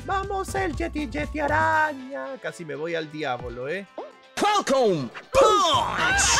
Vamos el Yeti, Yeti araña. Casi me voy al diablo, Falcon Punch.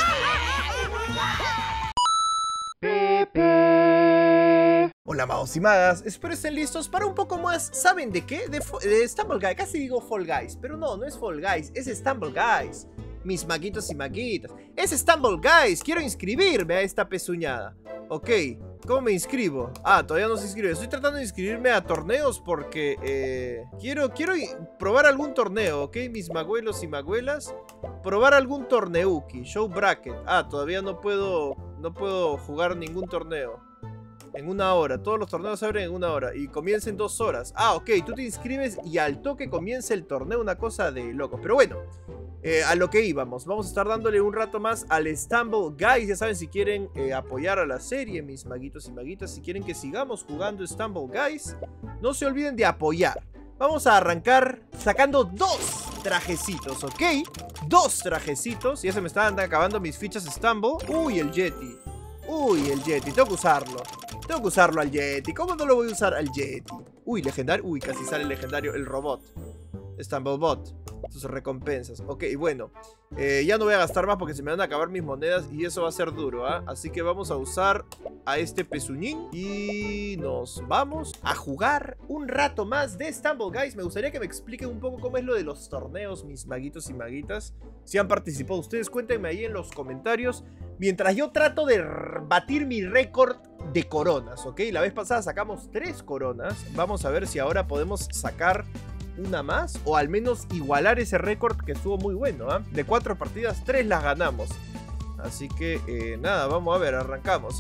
Hola magos y magas, espero estén listos para un poco más, ¿saben de qué? De Stumble Guys, casi digo Fall Guys, pero no es Fall Guys, es Stumble Guys. Mis maguitos y maguitas, es Stumble Guys, quiero inscribirme a esta pezuñada. Ok, ¿cómo me inscribo? Ah, todavía no se inscribe, estoy tratando de inscribirme a torneos porque quiero probar algún torneo, ok, mis maguelos y maguelas. Probar algún torneuki, show bracket. Ah, todavía no puedo jugar ningún torneo. En 1 hora, todos los torneos se abren en 1 hora y comienza en 2 horas. Ah, ok, tú te inscribes y al toque comienza el torneo, una cosa de locos. Pero bueno, a lo que íbamos, vamos a estar dándole un rato más al Stumble Guys. Ya saben, si quieren apoyar a la serie, mis maguitos y maguitas, si quieren que sigamos jugando Stumble Guys, no se olviden de apoyar. Vamos a arrancar sacando 2 trajecitos, ¿ok? 2 trajecitos, ya se me están acabando mis fichas Stumble. Uy, el Yeti. Uy, el Yeti, tengo que usarlo. Tengo que usarlo al Yeti. ¿Cómo no lo voy a usar al Yeti? Uy, legendario. Uy, casi sale legendario el robot. Stumblebot. Sus recompensas. Ok, bueno. Ya no voy a gastar más porque se me van a acabar mis monedas y eso va a ser duro, ¿ah? Así que vamos a usar a este pezuñín y nos vamos a jugar un rato más de Stumble Guys. Me gustaría que me expliquen un poco cómo es lo de los torneos, mis maguitos y maguitas. Si han participado ustedes, cuéntenme ahí en los comentarios. Mientras yo trato de batir mi récord de coronas, ¿ok? La vez pasada sacamos 3 coronas. Vamos a ver si ahora podemos sacar una más o al menos igualar ese récord que estuvo muy bueno, ¿eh? De 4 partidas, 3 las ganamos. Así que nada, vamos a ver, arrancamos,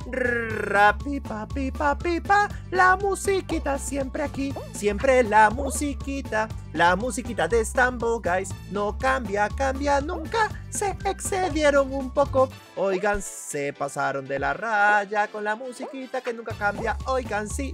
Rapipa, pipa, pipa, la musiquita siempre aquí, siempre la musiquita de Stumble Guys, no cambia, cambia nunca, se excedieron un poco, oigan, se pasaron de la raya con la musiquita que nunca cambia, oigan, sí,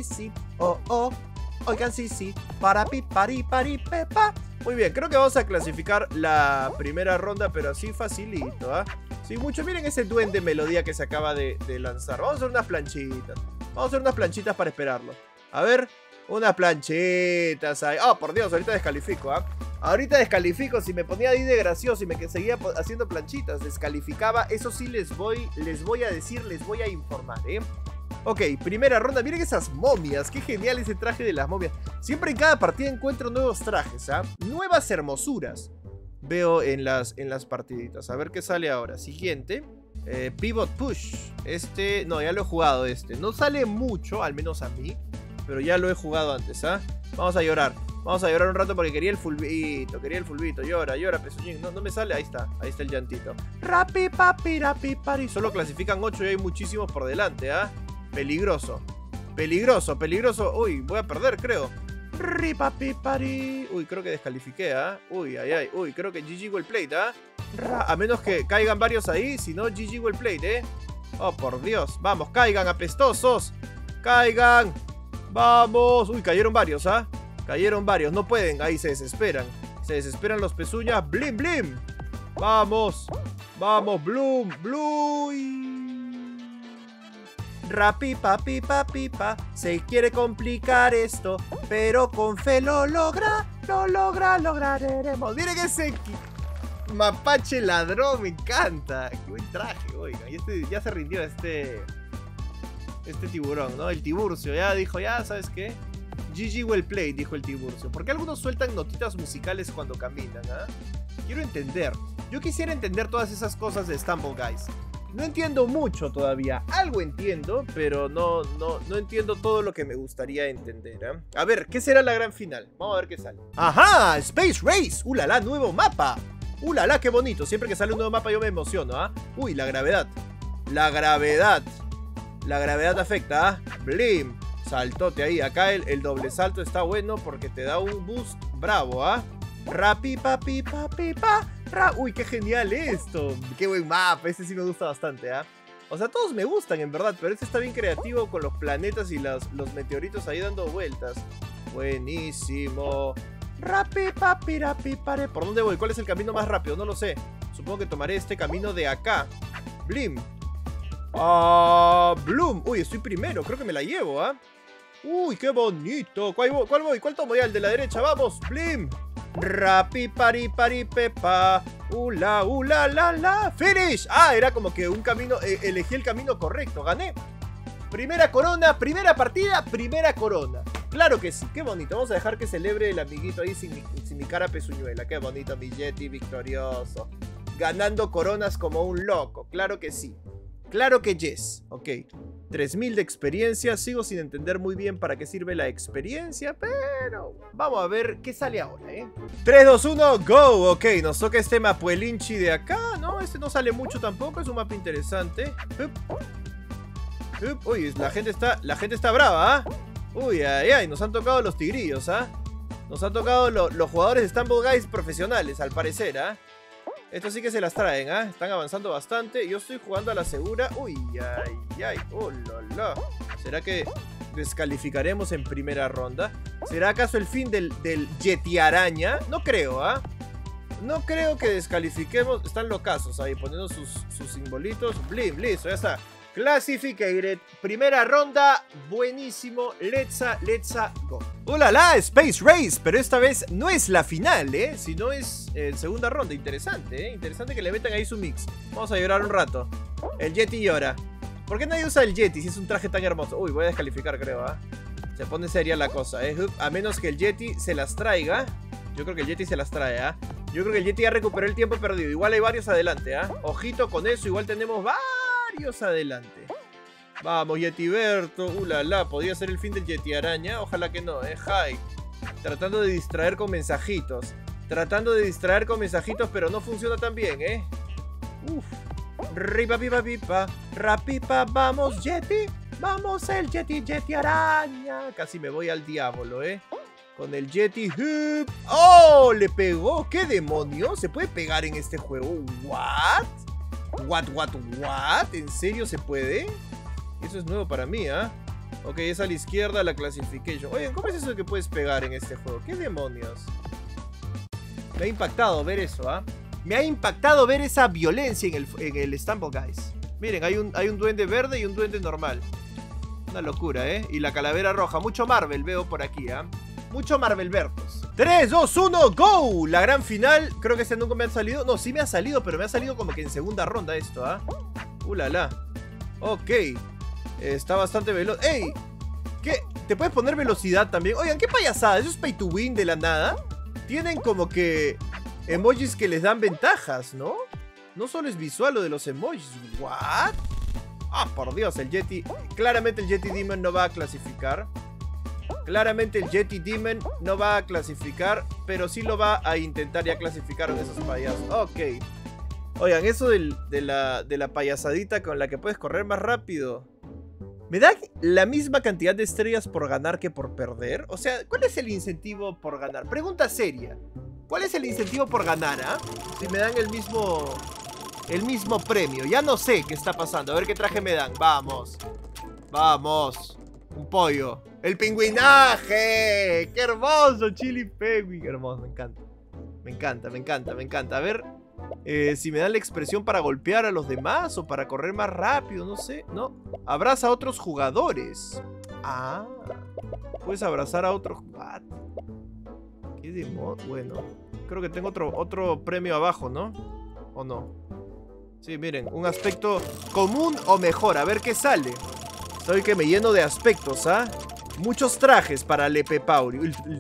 oigan, sí, para pipari, pari, pepa. Muy bien, creo que vamos a clasificar la primera ronda, pero así facilito, ¿ah? Sí, mucho. Miren ese duende melodía que se acaba de lanzar. Vamos a hacer unas planchitas. Vamos a hacer unas planchitas para esperarlo. A ver, unas planchitas ahí. Oh, por Dios, ahorita descalifico, ¿ah? Ahorita descalifico. Si me ponía ahí de gracioso y me seguía haciendo planchitas, descalificaba. Eso sí les voy a decir, les voy a informar, Ok, primera ronda. Miren esas momias. Qué genial ese traje de las momias. Siempre en cada partida encuentro nuevos trajes, ¿ah? Nuevas hermosuras veo en las partiditas. A ver qué sale ahora. Siguiente. Pivot Push. No, ya lo he jugado No sale mucho, al menos a mí. Pero ya lo he jugado antes, ¿ah? Vamos a llorar. Vamos a llorar un rato porque quería el fulbito. Llora, pezuñín. No me sale. Ahí está el llantito. Rapi, papi, rapi, pari. Solo clasifican 8 y hay muchísimos por delante, ¿ah? Peligroso. Uy, voy a perder, creo. Ripapipari. Uy, creo que descalifiqué, ¿ah? Uy, Uy, creo que GG well played, ¿ah? A menos que caigan varios ahí. Si no, GG well played, Oh, por Dios. Vamos, caigan, apestosos. Caigan. Vamos. Uy, cayeron varios, ¿ah? Cayeron varios. No pueden. Ahí se desesperan. Se desesperan los pezuñas. Blim, blim. Vamos. Vamos, Bloom. Bloom. Rapipa, pipa, pipa, se quiere complicar esto, pero con fe lo lograremos. Miren ese mapache ladrón, me encanta. Qué buen traje, oiga. Y ya se rindió este tiburón, ¿no? El Tiburcio, ya dijo, ya, ¿sabes qué? GG well played, dijo el Tiburcio. ¿Por qué algunos sueltan notitas musicales cuando caminan, ah? Quiero entender. Yo quisiera entender todas esas cosas de Stumble Guys. No entiendo mucho todavía, algo entiendo, pero no entiendo todo lo que me gustaría entender, ¿eh? A ver, ¿qué será la gran final? Vamos a ver qué sale. ¡Ajá! ¡Space Race! ¡Ulala! ¡Nuevo mapa! ¡Ulala! ¡Qué bonito! Siempre que sale un nuevo mapa yo me emociono, ¿ah? Uy, la gravedad. La gravedad afecta, ¿ah? Blim. Saltote ahí. Acá el doble salto está bueno porque te da un boost bravo, ¿ah? Rapipa, pipa, pipa. Uy, qué genial esto. Qué buen mapa. Este sí me gusta bastante, ¿ah? O sea, todos me gustan en verdad, pero este está bien creativo con los planetas y los meteoritos ahí dando vueltas. Buenísimo. Rapipa, pirapi, pare. ¿Por dónde voy? ¿Cuál es el camino más rápido? No lo sé. Supongo que tomaré este camino de acá. Blim. Bloom. Uy, estoy primero. Creo que me la llevo, ¿ah? Uy, qué bonito. ¿Cuál voy? ¿Cuál tomo ya? El de la derecha. Vamos. Blim. Rapi, pari, pari, pepa. Ula, ula, la, la. Finish. Ah, era como que un camino. Elegí el camino correcto. Gané. Primera corona, primera partida, primera corona. Claro que sí, qué bonito. Vamos a dejar que celebre el amiguito ahí sin mi cara pezuñuela. Qué bonito, mi Yeti victorioso. Ganando coronas como un loco. Claro que sí. Claro que yes. Ok. 3000 de experiencia. Sigo sin entender muy bien para qué sirve la experiencia, pero vamos a ver qué sale ahora, 3, 2, 1, go. Ok, nos toca este mapuelinchi de acá, ¿no? Este no sale mucho tampoco, es un mapa interesante. Uy, la gente está brava, ¿ah? Uy, ay, ay, nos han tocado los tigrillos, ¿ah? Nos han tocado los jugadores de Stumble Guys profesionales, al parecer, ¿ah? Estos sí que se las traen, ¿ah? Están avanzando bastante. Yo estoy jugando a la segura. Uy, ay, ay. Oh, la, la. ¿Será que descalificaremos en primera ronda? ¿Será acaso el fin del Yeti Araña? No creo, ¿ah? No creo que descalifiquemos. Están locazos ahí, poniendo sus simbolitos. Blim, listo, ya está. Classificated, primera ronda, buenísimo, let's go. ¡Hola, Space Race! Pero esta vez no es la final, sino es segunda ronda, interesante, interesante que le metan ahí su mix. Vamos a llorar un rato. El Yeti llora. ¿Por qué nadie usa el Yeti si es un traje tan hermoso? Uy, voy a descalificar, creo, ¿ah? Se pone seria la cosa, a menos que el Yeti se las traiga. Yo creo que el Yeti se las trae, ¿ah? Yo creo que el Yeti ya recuperó el tiempo perdido. Igual hay varios adelante, ¿ah? Ojito con eso, igual tenemos varios adelante. Vamos, Yetiberto. La, podría ser el fin del Yeti Araña. Ojalá que no, Hi. Tratando de distraer con mensajitos. Pero no funciona tan bien, Uf. Ripa, pipa, pipa. Rapipa, vamos, Yeti. Vamos, el Yeti Araña. Casi me voy al diablo, Con el Yeti. ¡Oh! Le pegó. ¿Qué demonios? ¿Se puede pegar en este juego? ¿What? ¿What? ¿En serio se puede? Eso es nuevo para mí, ¿ah? Ok, es a la izquierda la classification. Oye, ¿cómo es eso que puedes pegar en este juego? ¿Qué demonios? Me ha impactado ver eso, ¿ah? Me ha impactado ver esa violencia en el Stumble Guys. Miren, hay un duende verde y un duende normal. Una locura, Y la calavera roja. Mucho Marvel veo por aquí, ¿ah? Mucho Marvelbertos. 3, 2, 1, go. La gran final. Creo que este nunca me ha salido. No, sí me ha salido, pero me ha salido como que en segunda ronda esto, ¿ah? La. Ok. Está bastante veloz. ¡Ey! ¿Qué? ¿Te puedes poner velocidad también? Oigan, qué payasada. ¿Eso es pay to win de la nada? Tienen como que emojis que les dan ventajas, ¿no? No solo es visual lo de los emojis. ¿What? Ah, por Dios, el Yeti. Claramente el Yeti Demon no va a clasificar. Pero sí lo va a intentar. Ya clasificaron esos payasos. Ok. Oigan, eso de la payasadita con la que puedes correr más rápido. ¿Me da la misma cantidad de estrellas por ganar que por perder? O sea, ¿cuál es el incentivo por ganar? Pregunta seria. ¿Cuál es el incentivo por ganar, ah? Si me dan el mismo premio. Ya no sé qué está pasando. A ver qué traje me dan. Vamos. Un pollo. ¡El pingüinaje! ¡Qué hermoso! Chili Penguin. Hermoso, me encanta. A ver si me dan la expresión para golpear a los demás o para correr más rápido. No sé, ¿no? Abraza a otros jugadores. Ah. Puedes abrazar a otros. ¿What? ¿Qué de modo? Bueno, creo que tengo otro premio abajo, ¿no? ¿O no? Sí, miren, un aspecto común o mejor. A ver qué sale. Soy que me lleno de aspectos, ¿ah? Muchos trajes para Lepe Pauri.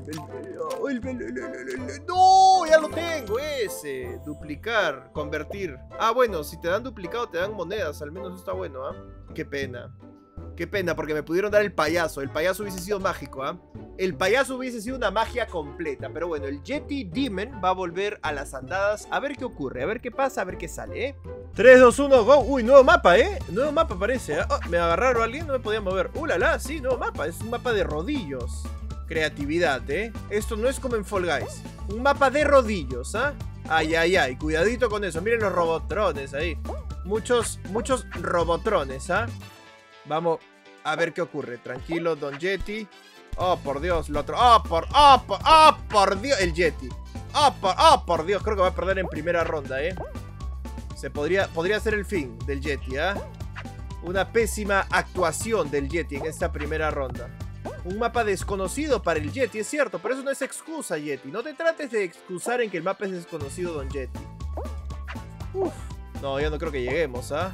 ¡No! Ya lo tengo, ese. Duplicar, convertir. Ah, bueno, si te dan duplicado te dan monedas. Al menos eso está bueno, ¿ah? Qué pena. Qué pena, porque me pudieron dar el payaso. El payaso hubiese sido mágico, ¿ah? El payaso hubiese sido una magia completa. Pero bueno, el Yeti Demon va a volver a las andadas. A ver qué ocurre, a ver qué pasa, a ver qué sale, 3, 2, 1, go. Uy, nuevo mapa, Nuevo mapa parece, Oh, me agarraron a alguien, no me podía mover. La, sí, nuevo mapa. Es un mapa de rodillos. Creatividad, Esto no es como en Fall Guys. Un mapa de rodillos, ¿ah? Ay, ay, ay. Cuidadito con eso. Miren los robotrones ahí. Muchos robotrones, ¿ah? Vamos a ver qué ocurre. Tranquilo, Don Yeti. Oh, por Dios, lo otro. Por Dios, el Yeti. Por Dios, creo que va a perder en primera ronda, podría ser el fin del Yeti, ¿ah? Una pésima actuación del Yeti en esta primera ronda. Un mapa desconocido para el Yeti, es cierto, pero eso no es excusa, Yeti. No te trates de excusar en que el mapa es desconocido, Don Yeti. Uf. No, ya no creo que lleguemos, ¿ah?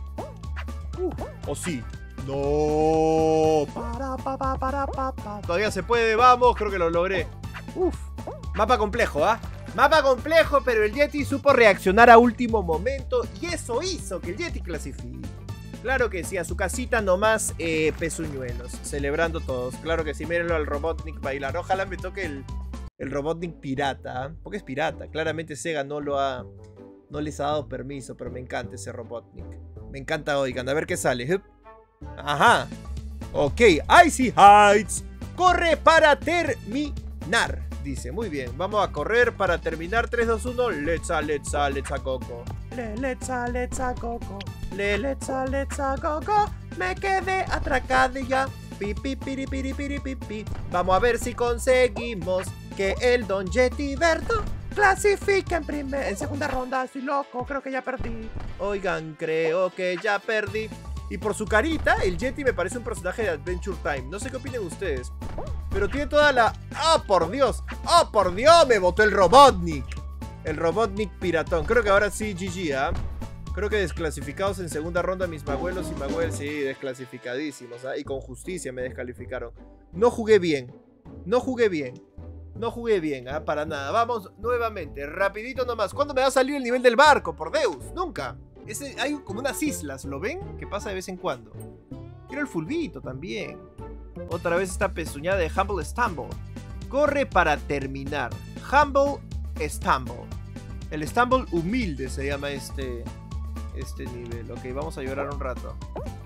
¿O sí? No. Todavía se puede, vamos, creo que lo logré. Uf. Mapa complejo, ¿ah? Mapa complejo, pero el Yeti supo reaccionar a último momento y eso hizo que el Yeti clasifique. Claro que sí, a su casita nomás pezuñuelos, celebrando todos. Claro que sí, mírenlo al Robotnik bailar. Ojalá me toque el Robotnik pirata, ¿eh? Porque es pirata. Claramente Sega no les ha dado permiso, pero me encanta ese Robotnik. Me encanta, oigan, a ver qué sale. Ajá. Ok, Icy Heights. Corre para terminar. Dice, muy bien, vamos a correr para terminar. 3, 2, 1, let's a coco. Let's a coco. Let's a coco. Me quedé atracado ya. Pi, pi, piri, piri, piri, pi, pi. Vamos a ver si conseguimos que el Don Yeti Berto clasifique en segunda ronda. Estoy loco, creo que ya perdí. Oigan, creo que ya perdí. Y por su carita, el Yeti me parece un personaje de Adventure Time. No sé qué opinen ustedes, pero tiene toda la... ¡Oh, por Dios! ¡Oh, por Dios! Me botó el Robotnik. El Robotnik piratón. Creo que ahora sí, GG, ¿ah? Creo que desclasificados en segunda ronda mis maguelos y maguel. Sí, desclasificadísimos, ¿ah? Y con justicia me descalificaron. No jugué bien. No jugué bien. No jugué bien, ¿ah? Para nada. Vamos nuevamente, rapidito nomás. ¿Cuándo me va a salir el nivel del barco? Por Deus, nunca. Hay como unas islas, ¿lo ven? Que pasa de vez en cuando. Quiero el fulbito también. Otra vez esta pezuñada de Humble Stumble. Corre para terminar. Humble Stumble. El Stumble humilde se llama este nivel. Ok, vamos a llorar un rato.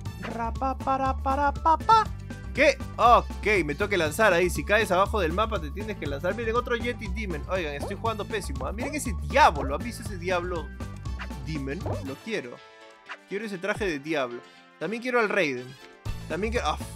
¿Qué? Ok, me tengo que lanzar ahí. Si caes abajo del mapa te tienes que lanzar. Miren, otro Yeti Demon. Oigan, estoy jugando pésimo, ¿eh? Miren ese diablo. ¿Lo han visto ese diablo Demon? Lo quiero. Quiero ese traje de diablo. También quiero al Raiden. También quiero... Oh.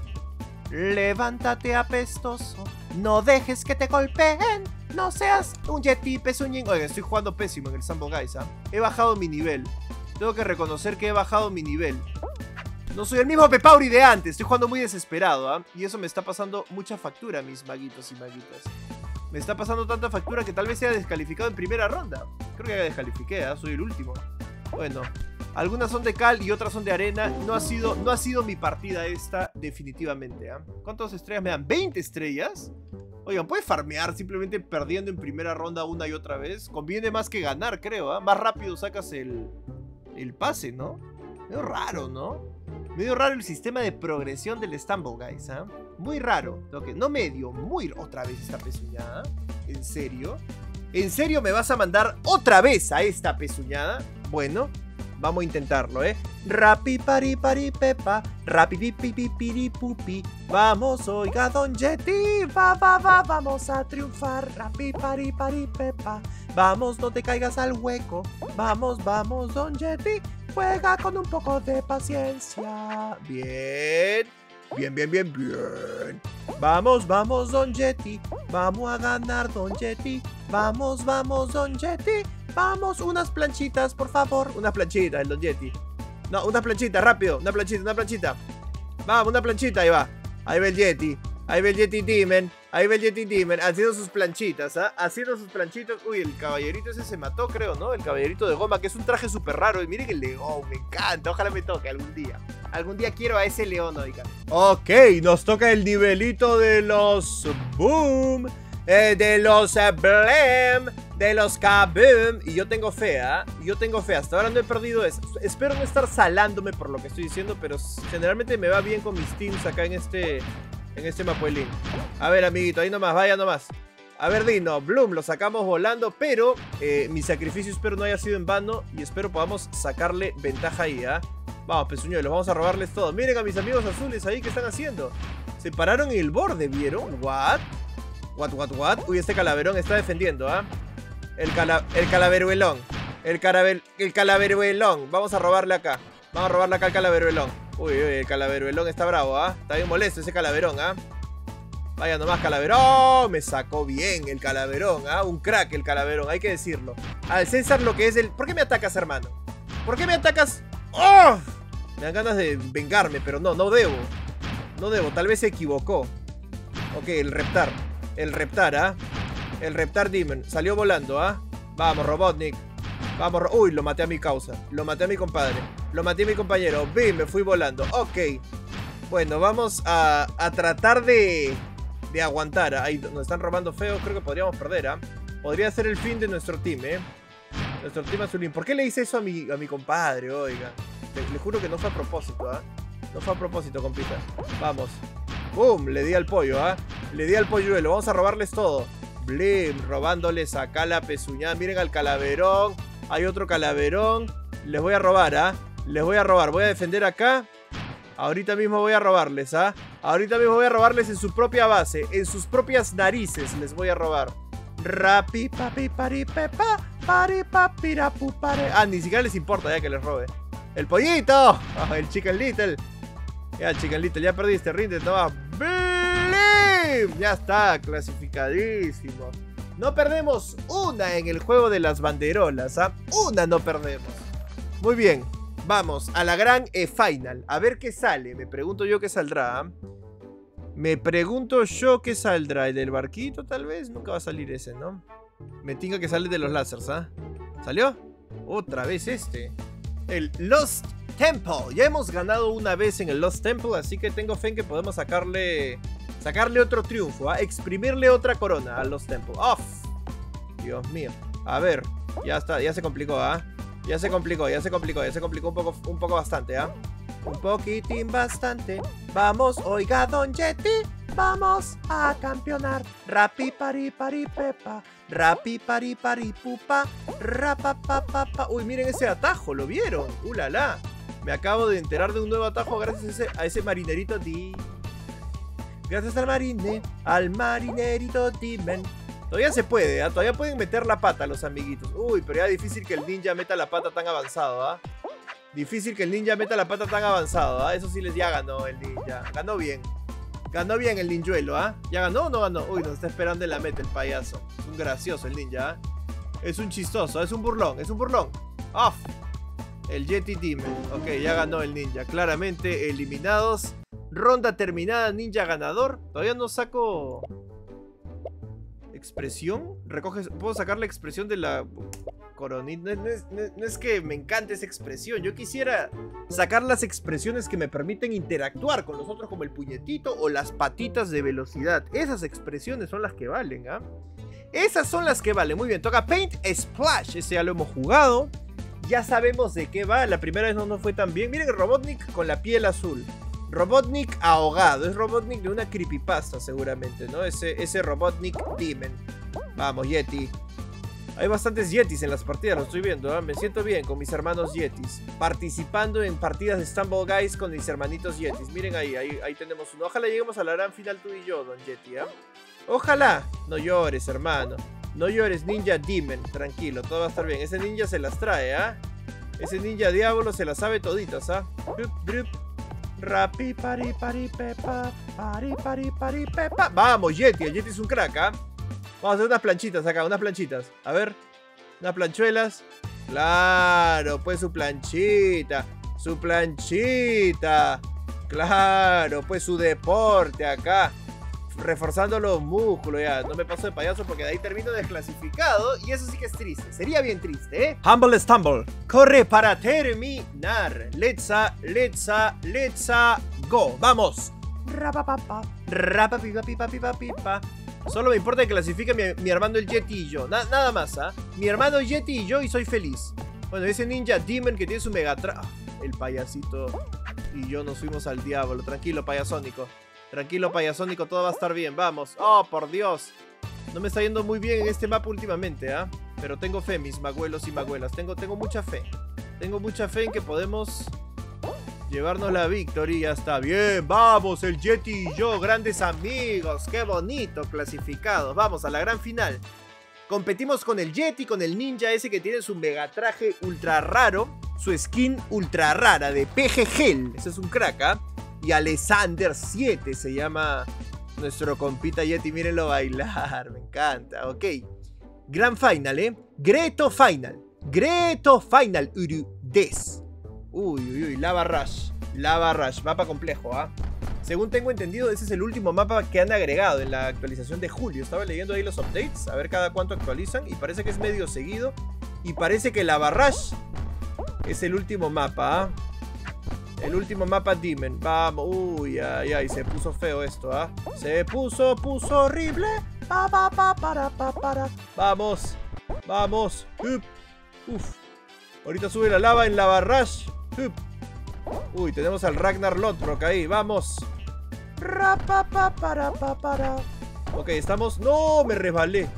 Levántate, apestoso. No dejes que te golpeen. No seas un Yeti pezuñín. Oigan, estoy jugando pésimo en el Stumble Guys, ¿eh? He bajado mi nivel. Tengo que reconocer que he bajado mi nivel. No soy el mismo Pepauri de antes. Estoy jugando muy desesperado, ¿ah? Y eso me está pasando mucha factura, mis maguitos y maguitas. Me está pasando tanta factura que tal vez sea descalificado en primera ronda. Creo que ya descalifiqué, ¿eh? Soy el último. Bueno, algunas son de cal y otras son de arena. No ha sido mi partida esta, definitivamente, ¿eh? ¿Cuántas estrellas me dan? ¿20 estrellas? Oigan, ¿puedes farmear simplemente perdiendo en primera ronda una y otra vez? Conviene más que ganar, creo, ¿eh? Más rápido sacas el pase, ¿no? Medio raro, ¿no? Medio raro el sistema de progresión del Stumble Guys, ¿eh? Muy raro. Okay, no medio, muy... Otra vez esta pezuñada. ¿En serio? ¿En serio me vas a mandar otra vez a esta pezuñada? Bueno, vamos a intentarlo, ¿eh? Rapi pari pari pepa. Rapi pipi pipi pupi. Vamos, oiga, Don Yeti. Vamos a triunfar. Rapi pari pari pepa. Vamos, no te caigas al hueco. Vamos, Don Yeti. Juega con un poco de paciencia. Bien. Bien. Vamos, Don Yeti. Vamos a ganar, Don Yeti. Vamos, Don Yeti. Vamos, unas planchitas, por favor. Una planchita, el Don Yeti. No, una planchita, rápido. Una planchita. Vamos, una planchita, ahí va. Ahí va el Yeti. Ahí ve el Yeti Demon. Haciendo sus planchitas, ¿ah? Haciendo sus planchitas. Uy, el caballerito ese se mató, creo, ¿no? El caballerito de goma, que es un traje súper raro. Y miren el león, me encanta. Ojalá me toque algún día. Algún día quiero a ese león, oigan. Ok, nos toca el nivelito de los Boom. De los Blam. De los Kaboom. Y yo tengo fe, ¿ah? Hasta ahora no he perdido eso. Espero no estar salándome por lo que estoy diciendo, pero generalmente me va bien con mis teams acá en este mapuelín. A ver, amiguito, ahí nomás, vaya nomás. A ver, Dino, Bloom, lo sacamos volando, pero mi sacrificio espero no haya sido en vano y espero podamos sacarle ventaja ahí, ¿ah? Vamos, pezuñuelos, vamos a robarles todo. Miren a mis amigos azules ahí, ¿qué están haciendo? Se pararon en el borde, ¿vieron? ¿What? Uy, este calaverón está defendiendo, ¿ah? El calaveruelón. El calaveruelón. Vamos a robarle acá. Al calaveruelón. Uy, el calaveruelón está bravo, ¿ah? Está bien molesto ese calaverón, ¿ah? Vaya nomás, calaverón. Me sacó bien el calaverón, ¿ah? Un crack el calaverón, hay que decirlo. Al César lo que es el... ¿Por qué me atacas, hermano? ¿Por qué me atacas? ¡Oh! Me dan ganas de vengarme, pero no debo. No debo, tal vez se equivocó. Ok, el Reptar. El Reptar, ¿ah? El Reptar Demon. Salió volando, ¿ah? Vamos, Robotnik. Vamos, uy, lo maté a mi causa. Lo maté a mi compadre. Lo maté a mi compañero. Bim, me fui volando. Ok. Bueno, vamos a tratar de aguantar. Ahí nos están robando feo. Creo que podríamos perder, ¿ah? Podría ser el fin de nuestro team, ¿eh? Nuestro team azulín. ¿Por qué le hice eso a mi compadre, oiga? Le juro que no fue a propósito, ¿ah? No fue a propósito, compita. Vamos. ¡Bum! Le di al pollo, ¿ah? Le di al polluelo. Vamos a robarles todo. Blim, robándoles acá la pezuñada. Miren al calaverón. Hay otro calaverón. Les voy a robar, ¿ah? Les voy a robar. Voy a defender acá. Ahorita mismo voy a robarles, ¿ah? Ahorita mismo voy a robarles en su propia base. En sus propias narices les voy a robar. Rapi, papi, pari, pepa. Pari, papi, rapu, pare. Ah, ni siquiera les importa ya que les robe. ¡El pollito! Oh, el Chicken Little. Ya, Chicken Little, ya perdiste. Rinde, toma. ¡Blim! Ya está, clasificadísimo. No perdemos una en el juego de las banderolas, ¿ah? Una no perdemos. Muy bien, vamos a la gran final. A ver qué sale. Me pregunto yo qué saldrá, ¿ah? Me pregunto yo qué saldrá. ¿El del barquito tal vez? Nunca va a salir ese, ¿no? Me tinga que sale de los lásers, ¿ah? ¿Salió? Otra vez este. El Lost Temple. Ya hemos ganado una vez en el Lost Temple, así que tengo fe en que podemos sacarle otro triunfo, ¿ah? Exprimirle otra corona a Lost Temple. ¡Off! Dios mío. A ver, ya está, ya se complicó, ¿ah? Ya se complicó un poco bastante, ¿ah? Un poquitín bastante. Vamos, oiga, Don Yeti, vamos a campeonar. Rapi, pari, pari, pepa. Rapi, pari, pari, pupa. Rapa, pa, pa, pa. Uy, miren ese atajo, ¿lo vieron? La, la. Me acabo de enterar de un nuevo atajo gracias a ese marinerito Gracias al marinerito Demon. Todavía se puede, ¿ah? Todavía pueden meter la pata los amiguitos. Uy, pero ya difícil que el ninja meta la pata tan avanzado, ¿ah? Difícil que el ninja meta la pata tan avanzado, ¿ah? Eso sí ya ganó el ninja. Ganó bien. Ganó bien el ninjuelo, ¿ah? ¿Ya ganó o no ganó? Uy, nos está esperando en la meta el payaso. Es un gracioso el ninja, ¿ah? Es un chistoso, es un burlón, Off. El Yeti Demon. Ok, ya ganó el ninja. Claramente eliminados. Ronda terminada, ninja ganador. Todavía no saco... ¿Expresión? ¿Puedo sacar la expresión de la coronita? No es que me encante esa expresión. Yo quisiera sacar las expresiones que me permiten interactuar con los otros, como el puñetito o las patitas de velocidad. Esas expresiones son las que valen, ¿ah? Esas son las que valen. Muy bien, toca Paint Splash. Ese ya lo hemos jugado. Ya sabemos de qué va. La primera vez no nos fue tan bien. Miren el Robotnik con la piel azul. Robotnik ahogado. Es Robotnik de una creepypasta seguramente, ¿no? Ese Robotnik Demon. Vamos, Yeti. Hay bastantes Yetis en las partidas, lo estoy viendo, ¿eh? Me siento bien con mis hermanos Yetis. Participando en partidas de Stumble Guys con mis hermanitos Yetis. Miren ahí tenemos uno. Ojalá lleguemos a la gran final tú y yo, Don Yeti, ¿eh? Ojalá. No llores, hermano. No llores, Ninja Demon. Tranquilo, todo va a estar bien. Ese ninja se las trae, ¿ah? Ese ninja diablo se las sabe toditas, ¿ah? Rapi, pari, pari, pepa. Pari, pari, pari, pepa. Vamos, Yeti. El Yeti es un crack, ¿ah? Vamos a hacer unas planchitas acá, unas planchitas. A ver, unas planchuelas. Claro, pues su planchita. Su planchita. Claro, pues su deporte acá. Reforzando los músculos, ya. No me paso de payaso porque de ahí termino desclasificado. Y eso sí que es triste. Sería bien triste, ¿eh? Humble Stumble. Corre para terminar. Let's go. Vamos. Rapapapa. Rapapipa, pipa, pipa, pipa. Solo me importa que clasifique mi hermano el Yeti y yo. Nada más, ¿ah? Mi hermano Yeti y yo, y soy feliz. Bueno, ese Ninja Demon que tiene su Megatron. El payasito y yo nos fuimos al diablo. Tranquilo, payasónico. Tranquilo, payasónico, todo va a estar bien. Vamos. Oh, por Dios. No me está yendo muy bien en este mapa últimamente, ¿ah? Pero tengo fe, mis maguelos y maguelas. Tengo mucha fe. Tengo mucha fe en que podemos llevarnos la victoria. Está bien. Vamos, el Yeti y yo, grandes amigos. Qué bonito, clasificados. Vamos a la gran final. Competimos con el Yeti, con el ninja ese que tiene su megatraje ultra raro. Su skin ultra rara de PG Ese es un crack, ¿ah? Y Alexander 7 se llama nuestro compita Yeti. Mírenlo bailar, me encanta. Ok, Grand Final, Greto Final. Greto Final, Urudes. Uy, Lava Rush. Mapa complejo, ¿ah? Según tengo entendido, ese es el último mapa que han agregado en la actualización de julio. Estaba leyendo ahí los updates, a ver cada cuánto actualizan. Y parece que es medio seguido. Y parece que la Barrage es el último mapa, El último mapa Demon. Vamos. Uy, ay, ay, se puso feo esto, Se puso horrible. Vamos. Vamos. Uf. Ahorita sube la lava en la Barrage. Uy, tenemos al Ragnar Lothbrok ahí. Vamos. Ok, estamos... ¡No! Me resbalé.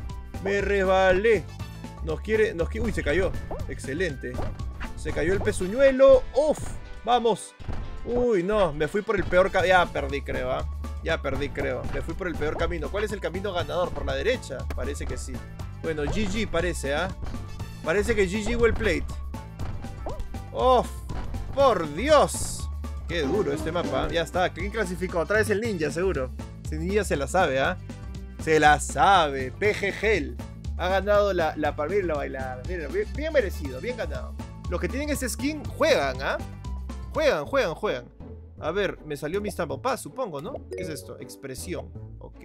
Nos quiere... Uy, se cayó. Excelente. Se cayó el pezuñuelo. ¡Uf! Vamos. Uy, no. Me fui por el peor camino. Ya perdí, creo, Ya perdí, creo. Me fui por el peor camino. ¿Cuál es el camino ganador? ¿Por la derecha? Parece que sí. Bueno, GG parece, Parece que GG well played. ¡Oh! ¡Por Dios! Qué duro este mapa. Ya está. ¿Quién clasificó? Otra vez el ninja, seguro. Ese ninja se la sabe, Se la sabe. PGG. Ha ganado la palmera y la bailada. Miren, bien merecido. Bien ganado. Los que tienen este skin juegan, Juegan. A ver, me salió mi Stumble Pass, supongo, ¿no? ¿Qué es esto? Expresión. Ok.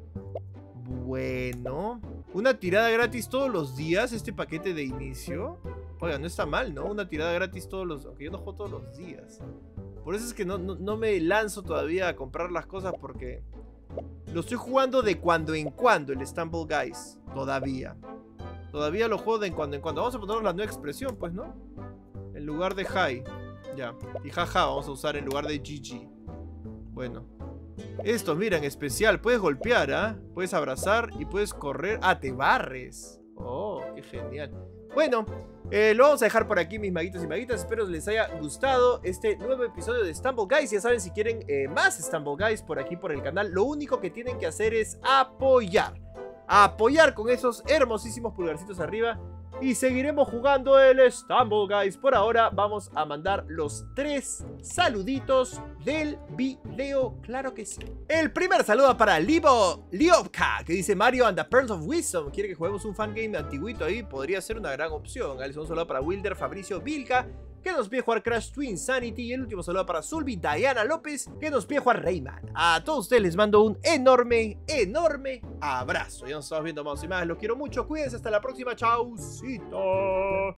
Bueno. Una tirada gratis todos los días, este paquete de inicio. Oiga, no está mal, ¿no? Una tirada gratis todos los... Aunque yo no juego todos los días. Por eso es que no me lanzo todavía a comprar las cosas porque... Lo estoy jugando de cuando en cuando, el Stumble Guys. Todavía lo juego de cuando en cuando. Vamos a ponernos la nueva expresión, pues, ¿no? En lugar de hi. Ya. Y jaja vamos a usar en lugar de GG. Bueno. Esto, mira, en especial. Puedes golpear, Puedes abrazar y puedes correr. Te barres. Oh, qué genial. Bueno, lo vamos a dejar por aquí, mis maguitos y maguitas. Espero les haya gustado este nuevo episodio de Stumble Guys. Ya saben, si quieren más Stumble Guys por aquí por el canal, lo único que tienen que hacer es apoyar con esos hermosísimos pulgarcitos arriba. Y seguiremos jugando el Stumble Guys. Por ahora vamos a mandar los 3 saluditos del video. Claro que sí. El primer saludo para Liovka, que dice Mario and the Pearls of Wisdom. Quiere que juguemos un fangame antiguito ahí. Podría ser una gran opción. Un saludo para Wilder Fabricio Vilca, que nos pide jugar Crash to Insanity. Y el último saludo para Sulby Diana López, que nos pide jugar Rayman. A todos ustedes les mando un enorme abrazo. Ya nos estamos viendo más y más. Los quiero mucho. Cuídense. Hasta la próxima. Chaucito.